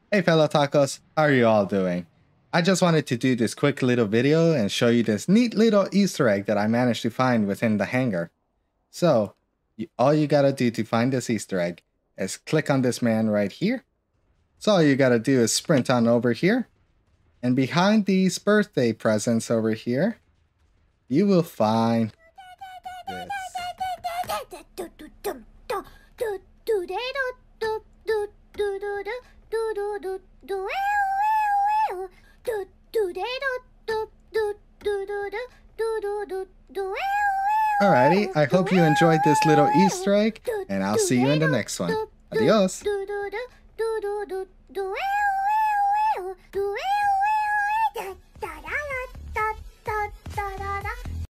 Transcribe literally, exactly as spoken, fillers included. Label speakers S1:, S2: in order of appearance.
S1: Hey fellow tacos, how are you all doing? I just wanted to do this quick little video and show you this neat little Easter egg that I managed to find within the hangar. So, you, all you gotta do to find this Easter egg is click on this man right here. So all you gotta do is sprint on over here. And behind these birthday presents over here, you will find this. Alrighty, I hope you enjoyed this little Easter egg, and I'll see you in the next one. Adios!